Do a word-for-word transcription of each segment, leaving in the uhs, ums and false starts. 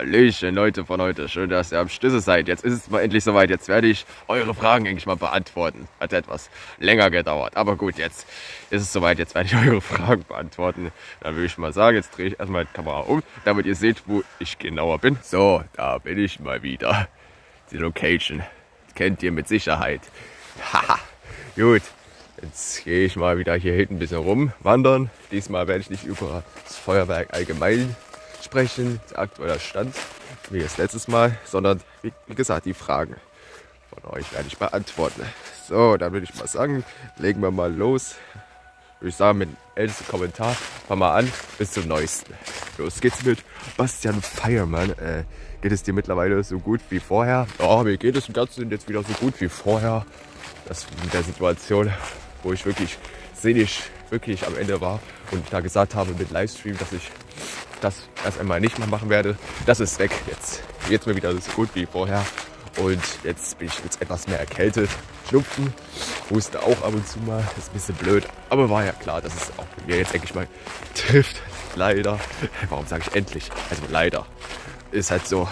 Hallöchen Leute von heute, schön, dass ihr am Stüsse seid. Jetzt ist es mal endlich soweit, jetzt werde ich eure Fragen endlich mal beantworten. Hat etwas länger gedauert, aber gut, jetzt ist es soweit, jetzt werde ich eure Fragen beantworten. Dann würde ich mal sagen, jetzt drehe ich erstmal die Kamera um, damit ihr seht, wo ich genauer bin. So, da bin ich mal wieder. Die Location kennt ihr mit Sicherheit. Haha, gut. Jetzt gehe ich mal wieder hier hinten ein bisschen rumwandern. Diesmal werde ich nicht über das Feuerwerk allgemein sprechen, aktueller Stand, wie das letztes Mal, sondern wie gesagt, die Fragen von euch werde ich beantworten. So, dann würde ich mal sagen, legen wir mal los. Würde ich sagen, mit dem ältesten Kommentar, fangen wir an, bis zum neuesten. Los geht's mit Bastian Feiermann. Äh, geht es dir mittlerweile so gut wie vorher? Ja, mir geht es im Ganzen jetzt wieder so gut wie vorher. Das mit der Situation, wo ich wirklich seelisch wirklich am Ende war und da gesagt habe mit Livestream, dass ich das erst einmal nicht mehr machen werde. Das ist weg. Jetzt geht's mir wieder so gut wie vorher. Und jetzt bin ich jetzt etwas mehr erkältet. Schnupfen, Husten auch ab und zu mal. Ist ein bisschen blöd. Aber war ja klar, dass es auch mir jetzt endlich mal trifft. Leider. Warum sage ich endlich? Also leider. Ist halt so.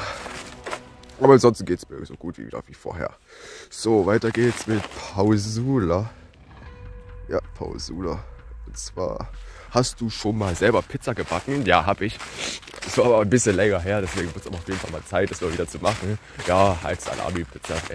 Aber ansonsten geht es mir so gut wie wieder wie vorher. So, weiter geht's mit Pausula. Ja, Pausula. Und zwar, hast du schon mal selber Pizza gebacken? Ja, habe ich. Das war aber ein bisschen länger her, deswegen wird es aber auf jeden Fall mal Zeit, das mal wieder zu machen. Ja, halt Salami-Pizza, ey.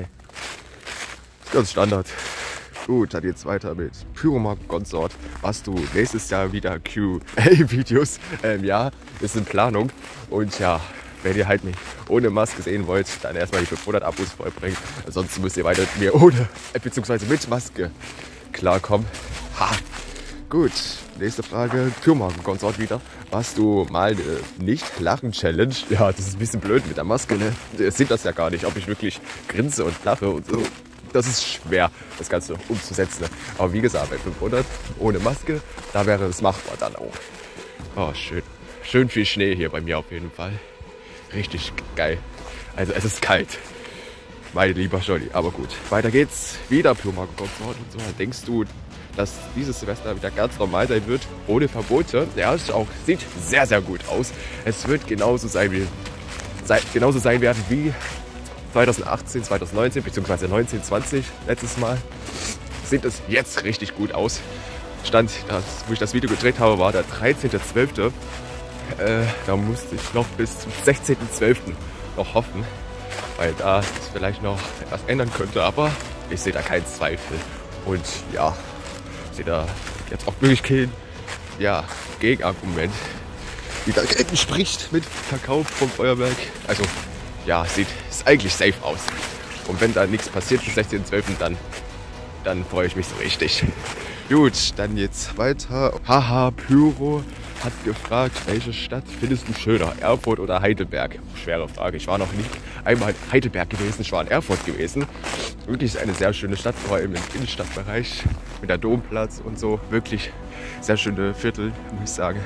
Ist ganz Standard. Gut, dann geht's weiter mit Pyromark Consort. Hast du nächstes Jahr wieder Q A-Videos? Ähm, ja, ist in Planung. Und ja, wenn ihr halt mich ohne Maske sehen wollt, dann erstmal die fünfhundert Abos vollbringen. Ansonsten müsst ihr weiter mit mir ohne, äh, beziehungsweise mit Maske klarkommen. Ha! Gut, nächste Frage. Pyromarken-Consort wieder. Hast du mal eine Nicht-Lachen-Challenge? Ja, das ist ein bisschen blöd mit der Maske, ne? Ihr seht das ja gar nicht, ob ich wirklich grinse und lache und so. Das ist schwer, das Ganze umzusetzen. Ne? Aber wie gesagt, bei fünfhundert ohne Maske, da wäre es machbar dann auch. Oh, schön. Schön viel Schnee hier bei mir auf jeden Fall. Richtig geil. Also es ist kalt. Mein lieber Scholli, aber gut. Weiter geht's. Wieder Pyromarken-Consort und so. Denkst du, dass dieses Silvester wieder ganz normal sein wird, ohne Verbote? Ja, es auch, sieht sehr, sehr gut aus. Es wird genauso sein, wie, sei, genauso sein werden wie zweitausendachtzehn, zweitausendneunzehn bzw. neunzehn, zwanzig letztes Mal. Sieht es jetzt richtig gut aus. Stand, das, wo ich das Video gedreht habe, war der dreizehnter zwölfter Äh, da musste ich noch bis zum sechzehnten zwölften noch hoffen, weil da es vielleicht noch etwas ändern könnte, aber ich sehe da keinen Zweifel. Und ja, ich sehe da jetzt auch wirklich kein ja, Gegenargument, die dagegen spricht mit Verkauf vom Feuerwerk. Also ja, sieht ist eigentlich safe aus. Und wenn da nichts passiert zum sechzehnten zwölften dann, dann freue ich mich so richtig. Gut, dann jetzt weiter. Haha, Pyro hat gefragt, welche Stadt findest du schöner, Erfurt oder Heidelberg? Schwere Frage. Ich war noch nicht einmal in Heidelberg gewesen, ich war in Erfurt gewesen. Wirklich eine sehr schöne Stadt, vor allem im Innenstadtbereich mit der Domplatz und so. Wirklich sehr schöne Viertel, muss ich sagen.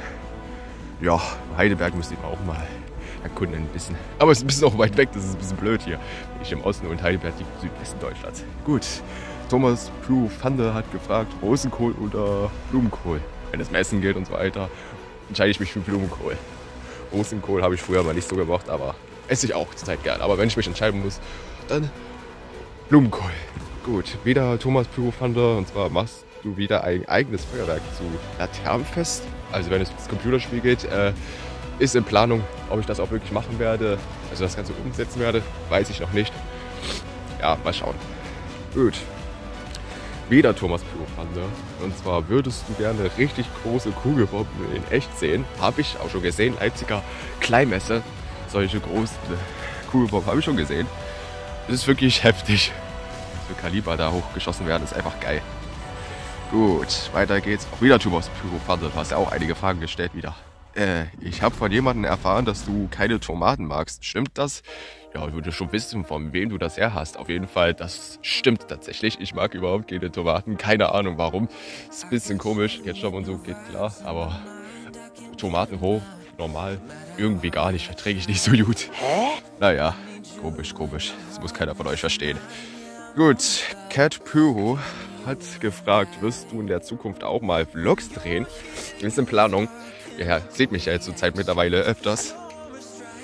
Ja, Heidelberg müsste ich auch mal erkunden ein bisschen. Aber es ist ein bisschen auch weit weg, das ist ein bisschen blöd hier. Ich im Osten und Heidelberg liegt im Südwesten Deutschlands. Gut, Thomas Blue Fande hat gefragt, Rosenkohl oder Blumenkohl? Wenn es Messen geht und so weiter, entscheide ich mich für Blumenkohl. Rosenkohl habe ich früher mal nicht so gemacht, aber esse ich auch zurzeit gern. Aber wenn ich mich entscheiden muss, dann Blumenkohl. Gut, wieder Thomas Pyrofande, und zwar machst du wieder ein eigenes Feuerwerk zu Laternenfest. Also wenn es ins Computerspiel geht, äh, ist in Planung, ob ich das auch wirklich machen werde. Also das Ganze umsetzen werde, weiß ich noch nicht. Ja, mal schauen. Gut. Wieder Thomas Pyrofande. Und zwar, würdest du gerne richtig große Kugelbomben in echt sehen? Habe ich auch schon gesehen. Leipziger Kleinmesse. Solche großen Kugelbomben habe ich schon gesehen. Das ist wirklich heftig. Was für Kaliber da hochgeschossen werden, ist einfach geil. Gut, weiter geht's. Auch wieder Thomas Pyrofande. Du hast ja auch einige Fragen gestellt wieder. Äh, ich habe von jemandem erfahren, dass du keine Tomaten magst. Stimmt das? Ja, ich würde schon wissen, von wem du das her hast. Auf jeden Fall, das stimmt tatsächlich. Ich mag überhaupt keine Tomaten. Keine Ahnung warum. Ist ein bisschen komisch. Ketchup und so geht klar. Aber Tomaten roh, normal, irgendwie gar nicht. Verträge ich nicht so gut. Hä? Naja, komisch, komisch. Das muss keiner von euch verstehen. Gut, Cat Pyro hat gefragt, wirst du in der Zukunft auch mal Vlogs drehen? Ist in Planung. Ja, seht mich ja jetzt zur Zeit mittlerweile öfters.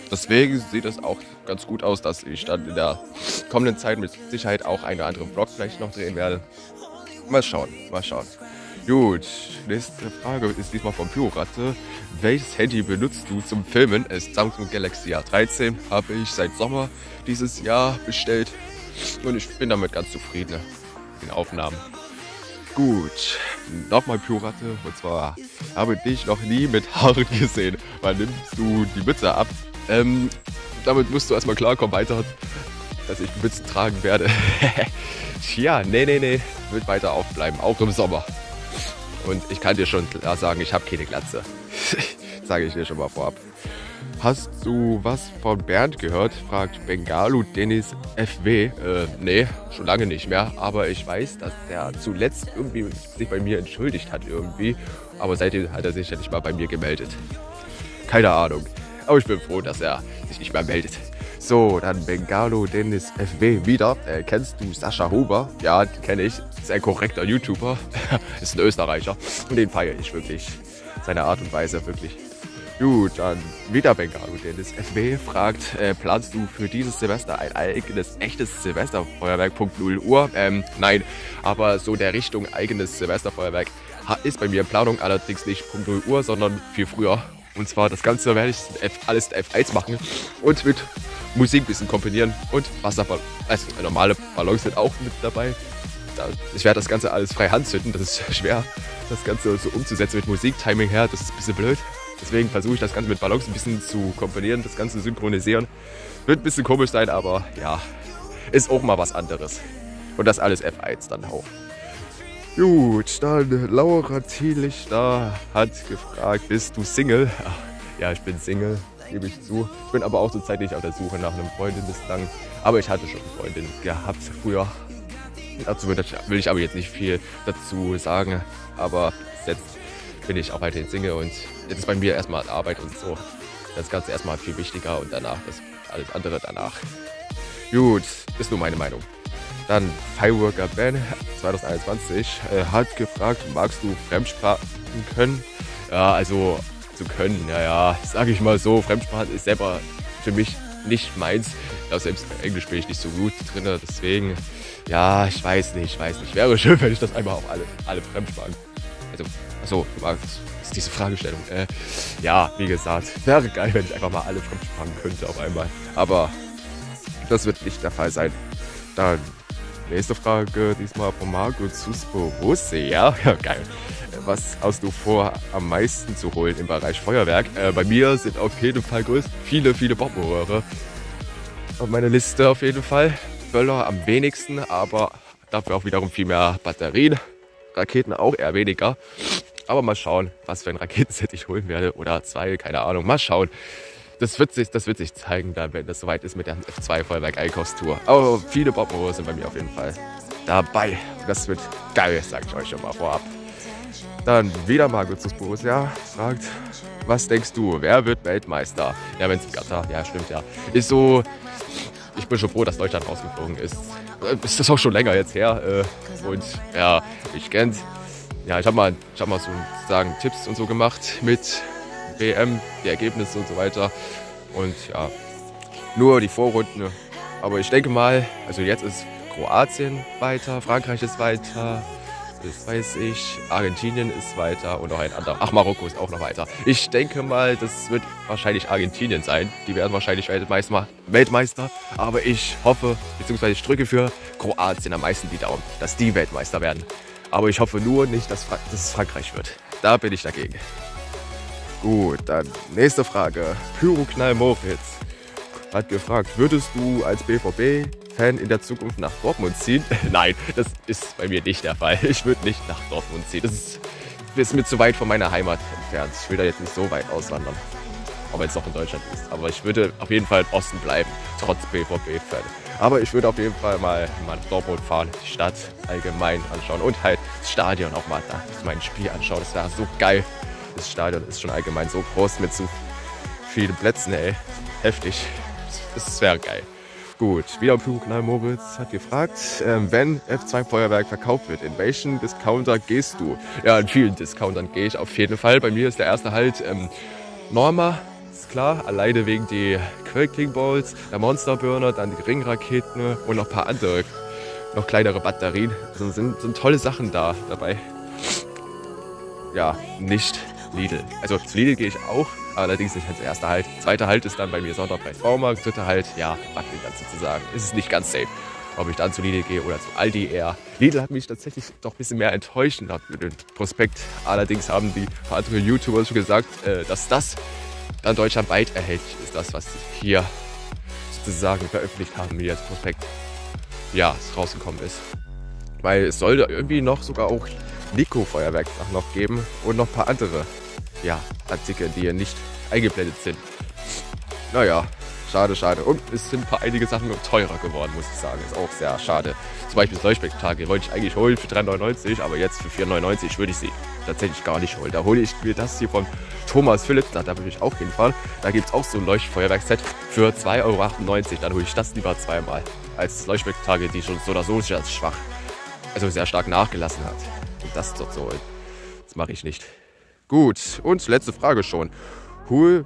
Deswegen sieht es auch ganz gut aus, dass ich dann in der kommenden Zeit mit Sicherheit auch einen oder anderen Vlog vielleicht noch drehen werde. Mal schauen, mal schauen. Gut, nächste Frage ist diesmal von Pyroratte. Welches Handy benutzt du zum Filmen? Es ist Samsung Galaxy A dreizehn, habe ich seit Sommer dieses Jahr bestellt und ich bin damit ganz zufrieden mit den Aufnahmen. Gut, nochmal Pyroratte, und zwar habe ich noch nie mit Haaren gesehen. Wann nimmst du die Mütze ab? Ähm, damit musst du erstmal klarkommen weiter, dass ich Mützen tragen werde. Ja, nee, nee, nee, wird weiter aufbleiben, auch im Sommer. Und ich kann dir schon klar sagen, ich habe keine Glatze. Sage ich dir schon mal vorab. Hast du was von Bernd gehört? Fragt Bengalu Dennis F W. Äh, nee, schon lange nicht mehr. Aber ich weiß, dass der zuletzt irgendwie sich bei mir entschuldigt hat irgendwie. Aber seitdem hat er sich ja nicht mal bei mir gemeldet. Keine Ahnung. Aber ich bin froh, dass er sich nicht mehr meldet. So, dann Bengalo Dennis F W wieder. Äh, kennst du Sascha Huber? Ja, den kenne ich. Ist ein korrekter YouTuber. Ist ein Österreicher. Und den feiere ich wirklich. Seine Art und Weise wirklich. Gut, dann wieder Bengalo Dennis F W fragt, äh, planst du für dieses Semester ein eigenes, echtes Silvesterfeuerwerk, Punkt null Uhr? Ähm, nein, aber so der Richtung eigenes Silvesterfeuerwerk ist bei mir in Planung, allerdings nicht Punkt null Uhr, sondern viel früher. Und zwar das Ganze werde ich F, alles in F eins machen und mit Musik ein bisschen kombinieren und Wasserballons, also normale Ballons sind auch mit dabei. Ich werde das Ganze alles frei Hand zünden, das ist schwer, das Ganze so umzusetzen mit Musiktiming her, das ist ein bisschen blöd. Deswegen versuche ich das Ganze mit Ballons ein bisschen zu komponieren, das Ganze synchronisieren. Wird ein bisschen komisch sein, aber ja, ist auch mal was anderes. Und das alles F eins dann auch. Gut, dann Laura Thielichter hat gefragt, bist du Single? Ja, ich bin Single, gebe ich zu. Ich bin aber auch zurzeit nicht auf der Suche nach einer Freundin bislang. Aber ich hatte schon eine Freundin gehabt früher. Dazu will ich aber jetzt nicht viel dazu sagen. Aber jetzt bin ich auch weiterhin Single und jetzt ist bei mir erstmal Arbeit und so. Das Ganze erstmal viel wichtiger und danach das alles andere danach. Gut, ist nur meine Meinung. Dann Fireworker Ben zwanzig einundzwanzig äh, hat gefragt, magst du Fremdsprachen können? Ja, also zu können, ja, ja, sage ich mal so, Fremdsprachen ist selber für mich nicht meins. Ja, selbst Englisch bin ich nicht so gut drin, deswegen, ja, ich weiß nicht, ich weiß nicht. Wäre schön, wenn ich das einmal auf alle, alle Fremdsprachen. Also, achso, das ist diese Fragestellung. Äh, ja, wie gesagt, wäre geil, wenn ich einfach mal alle Fremdsprachen könnte auf einmal. Aber das wird nicht der Fall sein. Dann nächste Frage, diesmal von Marco Zuspo-Rose. Ja, ja, geil. Was hast du vor, am meisten zu holen im Bereich Feuerwerk? Äh, bei mir sind auf jeden Fall größ viele, viele Bombenröhre auf meiner Liste auf jeden Fall. Böller am wenigsten, aber dafür auch wiederum viel mehr Batterien. Raketen auch eher weniger. Aber mal schauen, was für ein Raketenset ich holen werde. Oder zwei, keine Ahnung. Mal schauen. Das wird sich, das wird sich zeigen, dann, wenn das soweit ist mit der F zwei Feuerwerk-Einkaufstour. Aber viele Bombenrohre sind bei mir auf jeden Fall dabei. Das wird geil, sage ich euch schon mal vorab. Dann wieder Margus Borussia fragt, was denkst du, wer wird Weltmeister? Ja, wenn es Katar, ja stimmt, ja. Ist so, ich bin schon froh, dass Deutschland rausgeflogen ist. Ist das auch schon länger jetzt her. Und ja, ich kenn's. Ja, ich habe mal, ich hab mal so sagen, Tipps und so gemacht mit W M, die Ergebnisse und so weiter. Und ja, nur die Vorrunden. Aber ich denke mal, also jetzt ist Kroatien weiter, Frankreich ist weiter, das weiß ich, Argentinien ist weiter und noch ein anderer. Ach, Marokko ist auch noch weiter. Ich denke mal, das wird wahrscheinlich Argentinien sein. Die werden wahrscheinlich Weltmeister, Weltmeister. Aber ich hoffe, beziehungsweise ich drücke für Kroatien am meisten die Daumen, dass die Weltmeister werden. Aber ich hoffe nur nicht, dass, Fra dass es Frankreich wird. Da bin ich dagegen. Gut, dann nächste Frage. Pyroknall Moritz hat gefragt, würdest du als B V B-Fan in der Zukunft nach Dortmund ziehen? Nein, das ist bei mir nicht der Fall. Ich würde nicht nach Dortmund ziehen. Das ist, ist mir zu weit von meiner Heimat entfernt. Ich will da jetzt nicht so weit auswandern, auch wenn es noch in Deutschland ist. Aber ich würde auf jeden Fall im Osten bleiben, trotz B V B-Fan. Aber ich würde auf jeden Fall mal, mal nach Dortmund fahren, die Stadt allgemein anschauen und halt das Stadion auch mal da mein Spiel anschauen. Das wäre so geil. Das Stadion ist schon allgemein so groß mit so vielen Plätzen, ey. Heftig. Das wäre geil. Gut, wieder Pyroknall Moritz hat gefragt, ähm, wenn F zwei Feuerwerk verkauft wird, in welchen Discounter gehst du? Ja, in vielen Discountern gehe ich auf jeden Fall. Bei mir ist der erste halt ähm, Norma, klar, alleine wegen die Quaking Balls, der Monster Burner, dann die Ringraketen und noch ein paar andere, noch kleinere Batterien. Also sind, sind tolle Sachen da dabei. Ja, nicht Lidl. Also zu Lidl gehe ich auch, allerdings nicht als erster Halt. Zweiter Halt ist dann bei mir Sonderpreis Baumarkt. Dritter Halt, ja, Backen dann sozusagen. Ist es nicht ganz safe, ob ich dann zu Lidl gehe oder zu Aldi eher. Lidl hat mich tatsächlich doch ein bisschen mehr enttäuscht mit dem Prospekt. Allerdings haben die andere YouTuber schon gesagt, dass das dann deutschlandweit erhältlich ist, das, was sie hier sozusagen veröffentlicht haben, wie das Prospekt ja, es rausgekommen ist. Weil es soll da irgendwie noch sogar auch Nico-Feuerwerksachen noch geben und noch ein paar andere ja, Artikel, die hier nicht eingeblendet sind. Naja, schade, schade. Und es sind ein paar einige Sachen teurer geworden, muss ich sagen. Ist auch sehr schade. Zum Beispiel das Leuchtspektakel wollte ich eigentlich holen für drei neunundneunzig, aber jetzt für vier neunundneunzig würde ich sie tatsächlich gar nicht holen. Da hole ich mir das hier von Thomas Philips, da, da würde ich auch hinfahren. Da gibt es auch so ein Leuchtfeuerwerkset für zwei Euro achtundneunzig. Dann hole ich das lieber zweimal als Leuchtspektakel, die schon so oder so sehr schwach, also sehr stark nachgelassen hat. Und das dort so holen. Das mache ich nicht. Gut, und letzte Frage schon. Hol...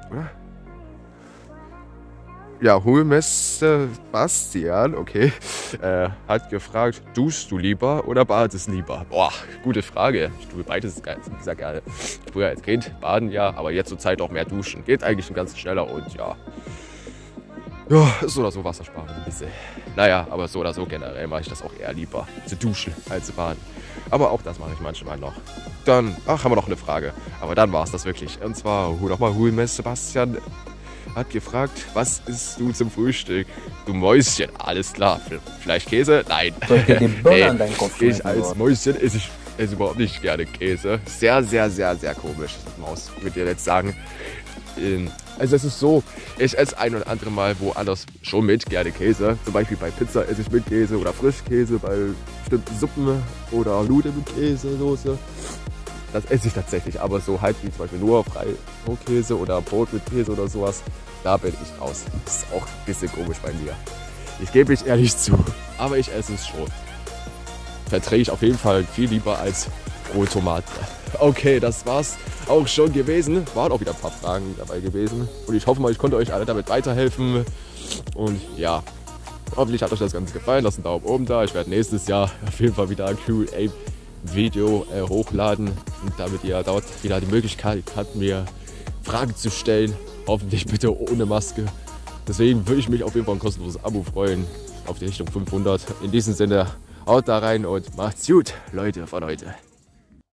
Ja, Hulmesse Bastian, okay, äh, hat gefragt, duschst du lieber oder badest lieber? Boah, gute Frage. Ich tue beides sehr gerne. Früher als Kind baden ja, aber jetzt zur Zeit auch mehr duschen. Geht eigentlich ein ganz schneller und ja. Ja, ist so oder so Wassersparen ein bisschen. Naja, aber so oder so generell mache ich das auch eher lieber, zu duschen als zu baden. Aber auch das mache ich manchmal noch. Dann, ach, haben wir noch eine Frage. Aber dann war es das wirklich. Und zwar, hol doch mal Hulmesse Sebastian hat gefragt, was isst du zum Frühstück? Du Mäuschen, alles klar. Vielleicht Käse? Nein. Hey, ich als Mäuschen esse ich esse überhaupt nicht gerne Käse. Sehr, sehr, sehr, sehr komisch, Maus, würde ich jetzt sagen. Also es ist so, ich esse ein oder andere Mal woanders schon mit gerne Käse. Zum Beispiel bei Pizza esse ich mit Käse oder Frischkäse, bei bestimmten Suppen oder Nudeln mit Käsesoße. Das esse ich tatsächlich, aber so halt wie zum Beispiel nur Freikäse oder Brot mit Käse oder sowas, da bin ich raus. Das ist auch ein bisschen komisch bei mir. Ich gebe mich ehrlich zu, aber ich esse es schon. Verträge ich auf jeden Fall viel lieber als rohe Tomate. Okay, das war's auch schon gewesen. Waren auch wieder ein paar Fragen dabei gewesen. Und ich hoffe mal, ich konnte euch alle damit weiterhelfen. Und ja, hoffentlich hat euch das Ganze gefallen. Lasst einen Daumen oben da. Ich werde nächstes Jahr auf jeden Fall wieder ein Q und A-Video äh, hochladen. Und damit ihr dort wieder die Möglichkeit habt, mir Fragen zu stellen. Hoffentlich bitte ohne Maske. Deswegen würde ich mich auf jeden Fall ein kostenloses Abo freuen. Auf die Richtung fünfhundert. In diesem Sinne, haut da rein und macht's gut, Leute von heute.